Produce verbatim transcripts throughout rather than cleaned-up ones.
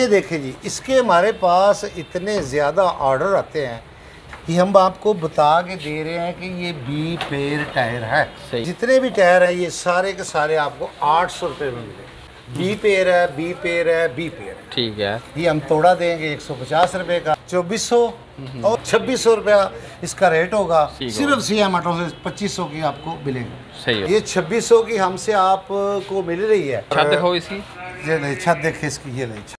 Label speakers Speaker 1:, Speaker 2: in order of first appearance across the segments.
Speaker 1: ये देखें जी, इसके हमारे पास इतने ज़्यादा ऑर्डर आते हैं कि हम आपको बता के दे रहे हैं कि ये बी पेयर टायर है। जितने भी टायर हैं ये सारे के सारे आपको आठ सौ रुपये में मिलेंगे। बी पेयर है, बी पेयर है, बी पेयर है, ठीक है। ये हम तोड़ा देंगे एक सौ पचास रुपये का, चौबीस सौ और छब्बीस सौ रुपया इसका रेट होगा। सिर्फ सी एम ऑटो से पच्चीस सौ की आपको मिलेगी। सही है। ये छब्बीस सौ की हमसे आपको मिल रही है।
Speaker 2: छत देखो इसकी,
Speaker 1: ये नहीं छत देखे इसकी, ये नहीं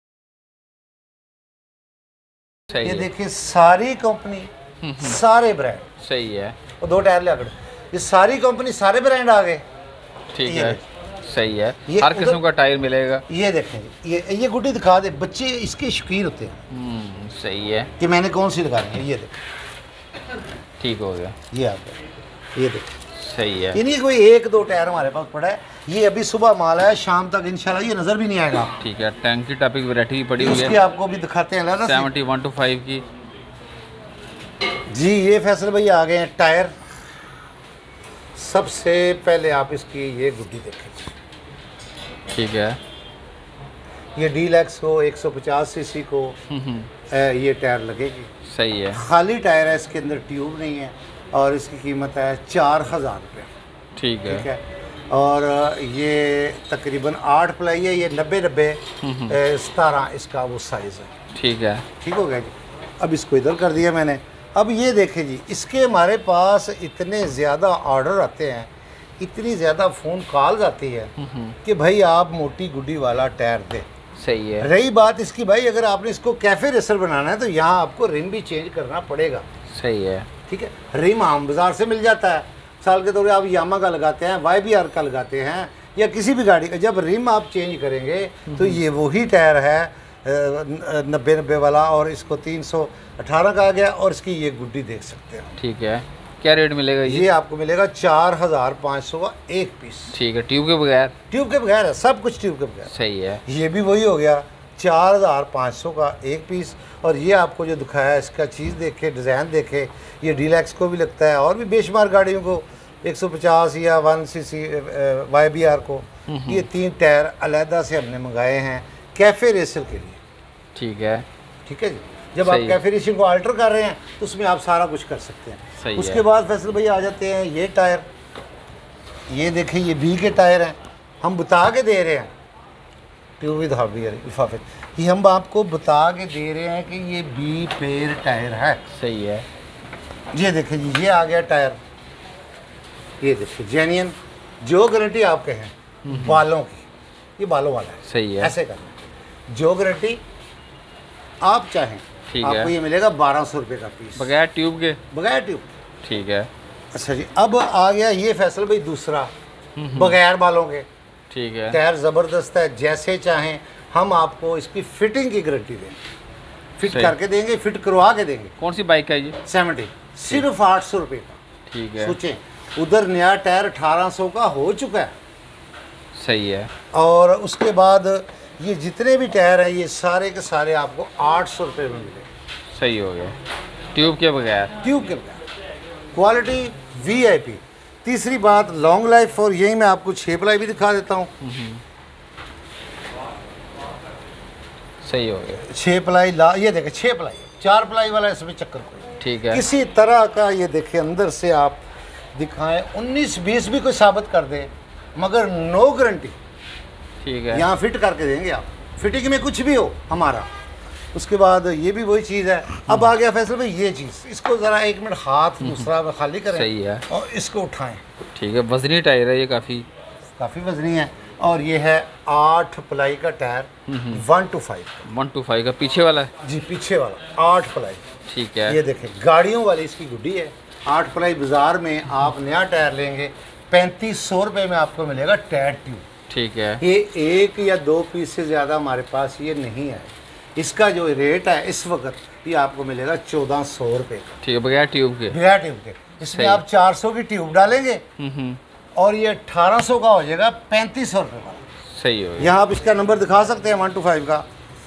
Speaker 1: छत। ये देखिए सारी कंपनी सारे ब्रांड, सही है। और दो टायर ले, ये सारी कंपनी सारे ब्रांड आ गए, ठीक है, सही है। हर किस्म का टायर मिलेगा। ये देखें, ये ये गुड्डी दिखा दे, बच्चे इसके शौकीन होते हैं। सही है कि मैंने कौन सी लगानी है। ये देखें, ठीक हो गया। ये आ गया, ये देखें, सही है। ये नहीं कोई एक दो टायर हमारे पास पड़ा है, ये अभी सुबह माल है, शाम तक इंशाल्लाह ये नजर भी नहीं आएगा। ठीक है। टैंक की टॉपिक वैरायटी भी पड़ी हुई है, उसकी आपको भी दिखाते हैं। सेवेंटी वन टू फाइव की जी। ये फैसल भाई आ गए हैं टायर। सबसे पहले आप इसकी ये गुड्डी देखें, ठीक है। ये डीलक्स को एक सौ पचास सीसी को ये टायर लगेगी, सही है। खाली टायर है, इसके अंदर ट्यूब नहीं है और इसकी कीमत है चार हज़ार रुपये, ठीक है, ठीक है। और ये तकरीबन आठ प्लाई है, ये नब्बे नब्बे सतारह इसका वो साइज़ है, ठीक है, ठीक हो गया जी। अब इसको इधर कर दिया मैंने। अब ये देखें जी, इसके हमारे पास इतने ज़्यादा ऑर्डर आते हैं, इतनी ज़्यादा फ़ोन कॉल्स आती है कि भाई आप मोटी गुड्डी वाला टायर दें, सही है। रही बात इसकी भाई, अगर आपने इसको कैफ़े रेसर बनाना है तो यहाँ आपको रिम भी चेंज करना पड़ेगा, सही है, ठीक है। रिम आम बाज़ार से मिल जाता है, साल के दौरे आप यामा का लगाते हैं, वाई बी आर का लगाते हैं या किसी भी गाड़ी का। जब रिम आप चेंज करेंगे तो ये वही टायर है नब्बे नब्बे वाला, और इसको तीन सौ अठारह का आ गया, और इसकी ये गुड्डी देख सकते हैं, ठीक है। क्या रेट मिलेगा ये? ये आपको मिलेगा चार हज़ार पाँच सौ का एक पीस, ठीक है। ट्यूब के बगैर? ट्यूब के बगैर है, सब कुछ ट्यूब के बगैर, सही है। ये भी वही हो गया चार हज़ार पाँच सौ का एक पीस। और ये आपको जो दिखाया इसका चीज़ देखे, डिज़ाइन देखे, ये डीलक्स को भी लगता है और भी बेशुमार गाड़ियों को, एक सौ पचास या one C C Y B R को। ये तीन टायर अलहदा से हमने मंगाए हैं कैफ़े रेसर के लिए, ठीक है, ठीक है जी। जब आप कैफे रेसिंग को अल्टर कर रहे हैं तो उसमें आप सारा कुछ कर सकते हैं, सही उसके है। बाद फैसल भाई आ जाते हैं ये टायर। ये देखें, ये बी के टायर हैं, हम बता के दे रहे हैं ट्यूब विद हार्डवेयर लिफाफे, ये हम आपको बता के दे रहे हैं कि ये बी पेयर टायर है, सही है। ये देखें जी, ये आ गया टायर, ये देखिए जेन्युइन, जो गारंटी आप कहें बालों की, ये बालों वाला है, सही है। ऐसे करना, जो गारंटी आप चाहें, ठीक आपको है। ये मिलेगा बारह सौ रुपये का पीस, बगैर ट्यूब के, बगैर ट्यूब, ठीक है। अच्छा जी, अब आ गया ये फैसल भाई दूसरा, बगैर बालों के, ठीक है। टायर ज़बरदस्त है, जैसे चाहें हम आपको इसकी फिटिंग की गारंटी देंगे, फिट करके देंगे, फिट करवा के देंगे। कौन सी बाइक है ये? सेवेंटी, सिर्फ आठ सौ रुपये का, ठीक है। सोचें, उधर नया टायर अठारह सौ का हो चुका है, सही है। और उसके बाद ये जितने भी टायर हैं ये सारे के सारे आपको आठ सौ रुपये में मिलेंगे, सही हो गया। ट्यूब के बगैर, ट्यूब के बगैर, क्वालिटी वी आई पी। तीसरी बात लॉन्ग लाइफ, और यही मैं आपको छः प्लाई भी दिखा देता हूँ, सही हो गया। छः प्लाई ला, ये देखें छः प्लाई, चार प्लाई वाला इसमें चक्कर कोई, ठीक है। किसी तरह का ये देखें अंदर से आप दिखाएं, उन्नीस बीस भी कोई साबित कर दे, मगर नो गारंटी, ठीक है। यहाँ फिट करके देंगे आप, फिटिंग में कुछ भी हो हमारा। उसके बाद ये भी वही चीज़ है। अब आ गया फैसल भाई ये चीज़, इसको ज़रा एक मिनट हाथ दूसरा खाली करें, सही है, और इसको उठाएं, ठीक है। वजनी टायर है ये, काफ़ी काफ़ी वजनी है। और ये है आठ प्लाई का tyre, one two five one two five का पीछे वाला है जी, पीछे वाला आठ प्लाई, ठीक है। ये देखें गाड़ियों वाली इसकी गुड्डी है, आठ प्लाई। बाज़ार में आप नया टायर लेंगे पैंतीस सौ रुपये में आपको मिलेगा टायर ट्यूब, ठीक है। ये एक या दो पीस से ज़्यादा हमारे पास ये नहीं है। इसका जो रेट है इस वक्त ये आपको मिलेगा चौदह सौ रुपये का, ठीक है, बगैर ट्यूब के, बगैर ट्यूब के। इसमें आप चार सौ की ट्यूब डालेंगे और ये अठारह सौ का हो जाएगा, पैंतीस सौ रुपये का, सही हो। यहाँ आप इसका नंबर दिखा सकते हैं, वन टू फाइव का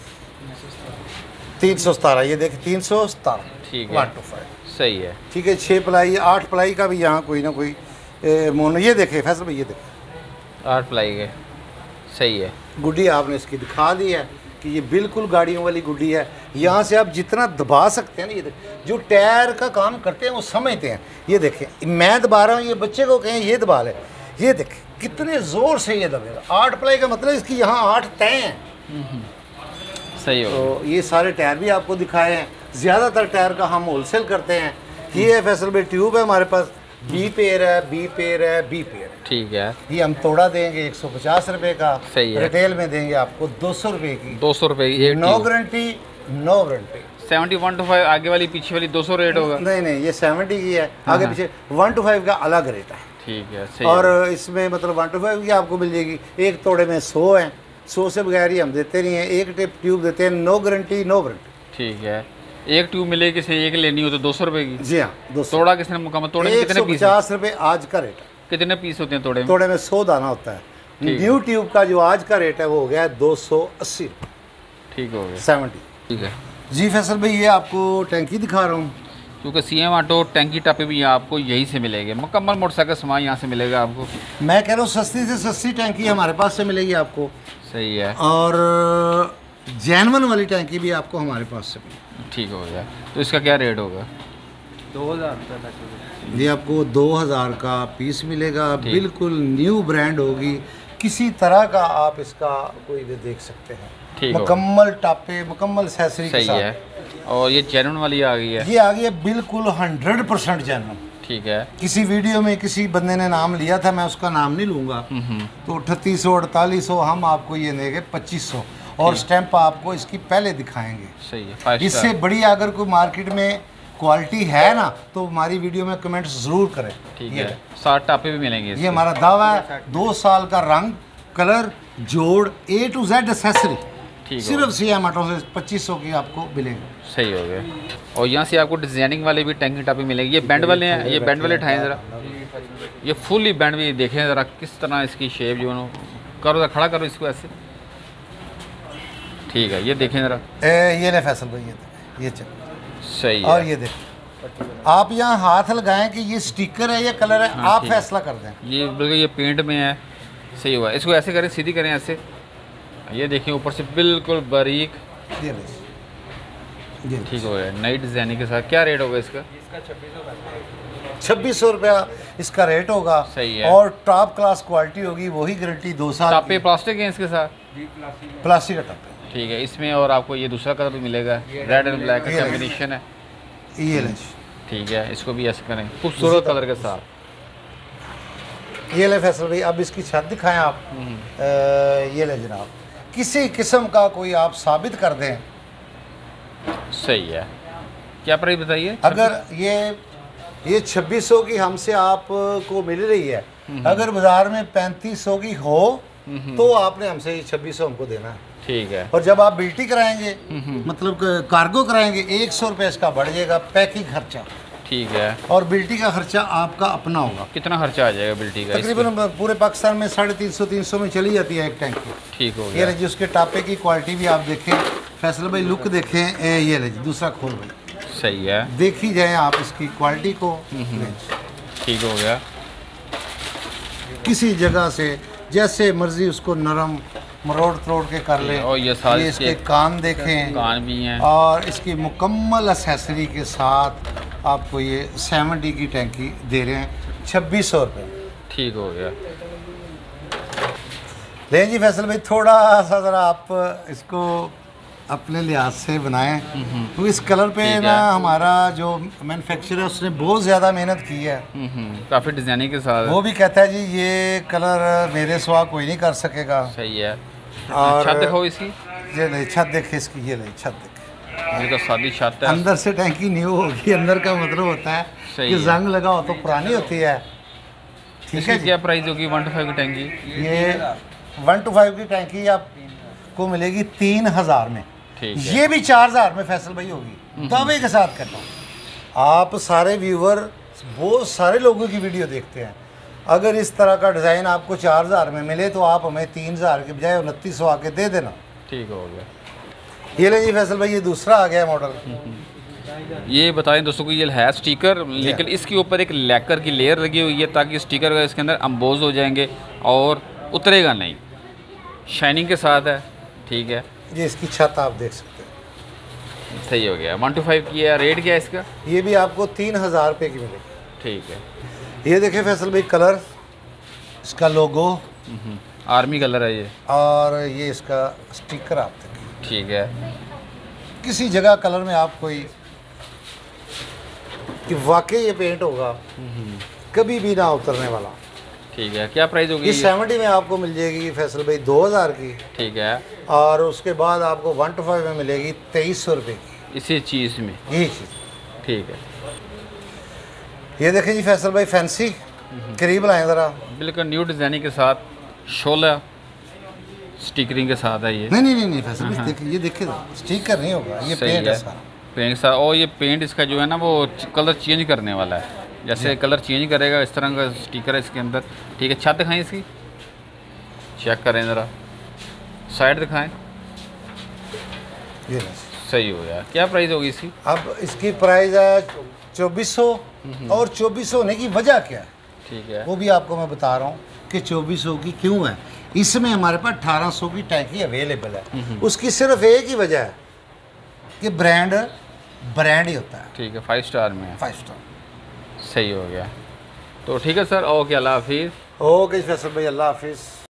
Speaker 1: तीन सौ सतारह, ये देखिए तीन सौ सतारह, ठीक है, वन टू फाइव, सही है, ठीक है। छः प्लाई आठ प्लाई का भी यहाँ कोई ना कोई मोनो, ये देखे फैसल भाई, ये देखे आठ प्लाई के, सही है। गुड्डी आपने इसकी दिखा दी है इसकी, ये बिल्कुल गाड़ियों वाली गुड्डी है। यहाँ से आप जितना दबा सकते हैं ना, ये देखें जो टायर का काम करते हैं वो समझते हैं। ये देखें मैं दबा रहा हूँ, ये बच्चे को कहें ये दबा ले, ये देखें कितने ज़ोर से ये दबेगा। आठ प्लाई का मतलब इसकी यहाँ आठ तय हैं।
Speaker 2: सही हो।
Speaker 1: तो ये सारे टायर भी आपको दिखाए हैं। ज़्यादातर टायर का हम होलसेल करते हैं। ये है फैसल भाई ट्यूब है हमारे पास, बी पेयर है, बी पेयर है, बी पेयर है।
Speaker 2: ठीक है,
Speaker 1: ये हम तोड़ा देंगे एक सौ पचास रुपये का।
Speaker 2: सही है।
Speaker 1: रिटेल में देंगे आपको दो सौ रुपये की।
Speaker 2: दो सौ रुपये की।
Speaker 1: No guarantee, no warranty.
Speaker 2: Seventy one two five आगे वाली पीछे वाली दो सौ रेट होगा?
Speaker 1: नहीं नहीं, ये सेवेंटी की है, आगे पीछे वन टू फाइव का अलग रेट है।
Speaker 2: ठीक है, सही
Speaker 1: और
Speaker 2: है।
Speaker 1: इसमें मतलब वन टू फाइव की आपको मिल जाएगी। एक तोड़े में सौ है, सौ से बगैर ही हम देते नहीं हैं। एक टिप ट्यूब देते हैं, नो गारंटी नो वारंटी।
Speaker 2: ठीक है, एक ट्यूब मिलेगी, किसी एक लेनी हो तो दो सौ रुपये की?
Speaker 1: जी हाँ, दो सौ।
Speaker 2: तोड़ा किसने मुकम्मल? तोड़े में कितने पीस?
Speaker 1: पचास रुपये आज का रेट है।
Speaker 2: कितने पीस होते हैं तोड़े में?
Speaker 1: तोड़े में सौ दाना होता है। न्यू ट्यूब का जो आज का रेट है वो हो गया है दो सौ अस्सी।
Speaker 2: ठीक हो गया,
Speaker 1: सेवेंटी।
Speaker 2: ठीक है
Speaker 1: जी फैसल भाई, ये आपको टैंकी दिखा रहा हूँ,
Speaker 2: क्योंकि सी एम ऑटो टैंकी टापे भी आपको यहीं से मिलेंगे। मुकम्मल मोटरसाइकिल सामान यहाँ से मिलेगा आपको।
Speaker 1: मैं कह रहा हूँ सस्ती से सस्ती टैंकी हमारे पास से मिलेगी आपको।
Speaker 2: सही है।
Speaker 1: और जैनवन वाली टैंकी भी आपको हमारे पास से मिलेगी।
Speaker 2: ठीक हो गया। तो इसका क्या रेट होगा?
Speaker 3: दो हज़ार रुपये तक
Speaker 1: ये आपको दो हज़ार का पीस मिलेगा। बिल्कुल न्यू ब्रांड होगी, किसी तरह का आप इसका कोई भी देख सकते हैं।
Speaker 2: ठीक,
Speaker 1: मुकम्मल टापे, मुकम्मल एक्सेसरी के
Speaker 2: सही
Speaker 1: साथ।
Speaker 2: है। और ये जेन्युइन वाली आ गई है?
Speaker 1: ये आ गई है बिल्कुल हंड्रेड परसेंट जेन्युइन।
Speaker 2: ठीक है।
Speaker 1: किसी वीडियो में किसी बंदे ने नाम लिया था, मैं उसका नाम नहीं लूँगा, तो अठतीस सौ अड़तालीस सौ हम आपको ये देंगे पच्चीस सौ। और स्टैंप आपको इसकी पहले दिखाएंगे।
Speaker 2: सही है, फाइव स्टार।
Speaker 1: इससे बड़ी अगर कोई मार्केट में क्वालिटी है ना, तो हमारी वीडियो में कमेंट ज़रूर करें।
Speaker 2: ठीक है, सात टापे भी मिलेंगे
Speaker 1: ये हमारा दावा है। दो साल का रंग, कलर, जोड़, ए टू जेड एक्सेसरी,
Speaker 2: ठीक है।
Speaker 1: सिर्फ सी एम ऑटो से पच्चीस सौ की आपको मिलेंगे।
Speaker 2: सही हो गया। और यहाँ से आपको डिजाइनिंग वाले भी टैंकी टापे मिलेंगे। ये बैंड वाले हैं, ये बैंड वाले उठाएं ज़रा। ये फुली बैंड भी देखें ज़रा, किस तरह इसकी शेप जो है। करो ज़रा, खड़ा करो इसको ऐसे। ठीक है, ये देखें ज़रा।
Speaker 1: ये ले फैसल भाई, ये ये चल
Speaker 2: सही है।
Speaker 1: और ये देखें, आप यहाँ हाथ लगाएं कि ये स्टिकर है या कलर है। हाँ, आप फैसला कर दें।
Speaker 2: ये बिल्कुल ये पेंट में है। सही हुआ। इसको ऐसे करें, सीधी करें ऐसे। ये देखिए ऊपर से बिल्कुल बारीक।
Speaker 1: ये ये
Speaker 2: ठीक हो गया। नई डिजाइनिंग के साथ क्या रेट होगा इसका?
Speaker 1: छब्बीस सौ रुपया इसका रेट होगा।
Speaker 2: सही है।
Speaker 1: और टॉप क्लास क्वालिटी होगी, वही गारंटी दो साल।
Speaker 2: टापे प्लास्टिक हैं इसके साथ?
Speaker 1: प्लास्टिक का टापे।
Speaker 2: ठीक है। इसमें और आपको ये दूसरा कलर भी मिलेगा, रेड एंड ब्लैक का कॉम्बिनेशन है।
Speaker 1: ये ले,
Speaker 2: ठीक है। इसको भी ऐसे करें, खूबसूरत कलर के साथ।
Speaker 1: ये ले फैसल भाई, अब इसकी छत दिखाएं आप। आ, ये ले जनाब, किसी किस्म का कोई आप साबित कर दें।
Speaker 2: सही है। क्या प्राइस बताइए?
Speaker 1: अगर ये ये छब्बीस सौ की हमसे आपको मिल रही है, अगर बाजार में पैंतीस सौ की हो तो आपने हमसे छब्बीस सौ हमको देना है।
Speaker 2: ठीक है।
Speaker 1: और जब आप बिल्टी कराएंगे, मतलब कार्गो कराएंगे, एक सौ रुपये इसका बढ़ जाएगा पैकिंग खर्चा।
Speaker 2: ठीक है।
Speaker 1: और बिल्टी का खर्चा आपका अपना होगा।
Speaker 2: कितना खर्चा आ जाएगा बिल्टी का?
Speaker 1: तकरीबन पूरे पाकिस्तान में साढ़े तीन सौ तीन सौ में चली जाती है एक टैंकी।
Speaker 2: ठीक हो गया।
Speaker 1: ये जी उसके टापे की क्वालिटी भी आप देखें। फैसल भाई लुक देखें। ए, ये ले जी दूसरा खोल भाई।
Speaker 2: सही है।
Speaker 1: देखी जाए आप इसकी क्वालिटी को।
Speaker 2: ठीक हो गया।
Speaker 1: किसी जगह से जैसे मर्जी उसको नरम मरोड़ तरोड़ के कर ले।
Speaker 2: और ये सारे
Speaker 1: ये इसके कान देखें,
Speaker 2: कान भी हैं।
Speaker 1: और इसकी मुकम्मल एक्सेसरी के साथ आपको ये सेवेंटी की टैंकी दे रहे हैं छब्बीस सौ रुपये।
Speaker 2: ठीक हो गया।
Speaker 1: लेकिन जी फैसल भाई थोड़ा सा ज़रा आप इसको अपने लिहाज से बनाएं, तो इस कलर पे ना हमारा जो मैन्युफैक्चरर है उसने बहुत ज़्यादा मेहनत की है।
Speaker 2: काफ़ी डिजाइनिंग के साथ।
Speaker 1: वो भी कहता है जी ये कलर मेरे सिवा कोई नहीं कर सकेगा।
Speaker 2: सही है।
Speaker 1: और
Speaker 2: छत देखो इसकी।
Speaker 1: ये नहीं, छत देखे इसकी, ये नहीं छत देखे।
Speaker 2: ये तो सादी छत है।
Speaker 1: अंदर से टैंकी न्यू होगी, अंदर का मतलब होता है कि जंग लगा हो तो पुरानी होती है। ठीक है।
Speaker 2: क्या प्राइस होगी वन टू फाइव की टैंकी?
Speaker 1: ये वन टू फाइव की टैंकी आपको मिलेगी तीन हज़ार में।
Speaker 2: ये
Speaker 1: भी चार हज़ार में फैसल भाई होगी, दावे के साथ कहता हूँ। आप सारे व्यूवर बहुत सारे लोगों की वीडियो देखते हैं, अगर इस तरह का डिज़ाइन आपको चार हज़ार में मिले तो आप हमें तीन हज़ार के बजाय उनतीस सौ आके दे देना।
Speaker 2: ठीक हो गया।
Speaker 1: ये ले जी फैसल भाई, ये दूसरा आ गया मॉडल।
Speaker 2: ये बताएं दोस्तों को, ये है स्टिकर, लेकिन इसके ऊपर एक लैकर की लेयर लगी हुई है ताकि स्टिकर इसके अंदर अम्बोज हो जाएंगे और उतरेगा नहीं, शाइनिंग के साथ है। ठीक है।
Speaker 1: ये इसकी छत आप देख सकते हैं।
Speaker 2: सही हो गया। वन टू फाइव की है, रेट क्या है इसका?
Speaker 1: ये भी आपको तीन हज़ार रुपये की मिलेगी।
Speaker 2: ठीक है।
Speaker 1: ये देखिए फैसल भाई कलर, इसका लोगो
Speaker 2: आर्मी कलर है ये,
Speaker 1: और ये इसका स्टिकर आप देखिए।
Speaker 2: ठीक है।
Speaker 1: किसी जगह कलर में आप कोई कि वाकई ये पेंट होगा, कभी भी ना उतरने वाला।
Speaker 2: ठीक है। क्या प्राइस होगी?
Speaker 1: ये सेवेंटी में आपको मिल जाएगी फैसल भाई दो हज़ार की।
Speaker 2: ठीक है।
Speaker 1: और उसके बाद आपको वन टू फाइव में मिलेगी तेईस सौ रुपये की
Speaker 2: इसी चीज़ में।
Speaker 1: यही चीज़।
Speaker 2: ठीक है।
Speaker 1: ये देखें जी फैसल भाई फैंसी, करीब लाएं ज़रा।
Speaker 2: बिल्कुल न्यू डिज़ाइनिंग के साथ, शोला स्टिकरिंग के साथ है ये।
Speaker 1: नहीं नहीं नहीं नहीं फैसल भाई देखिए, ये देखिए स्टिकर नहीं होगा, ये पेंट है सारा।
Speaker 2: पेंट के साथ, और ये पेंट इसका जो है ना वो कलर चेंज करने वाला है, जैसे कलर चेंज करेगा इस तरह का स्टिकर है इसके अंदर। ठीक है। छत दिखाएं इसकी, चेक करें ज़रा, साइड दिखाएं।
Speaker 1: ये
Speaker 2: सही हो गया। क्या प्राइस होगी इसकी?
Speaker 1: अब इसकी प्राइस है चौबीस सौ, और चौबीस सौ होने की वजह क्या है
Speaker 2: ठीक है,
Speaker 1: वो भी आपको मैं बता रहा हूँ कि चौबीस सौ की क्यों है। इसमें हमारे पास अठारह सौ की टैंकी अवेलेबल है। उसकी सिर्फ एक ही वजह है कि ब्रांड ब्रांड ही होता है।
Speaker 2: ठीक है। फाइव स्टार में है।
Speaker 1: Five star.
Speaker 2: सही हो गया। तो ठीक है सर, ओके, अल्लाह हाफिज़।
Speaker 1: ओके फैसल भाई, अल्लाह हाफिज़।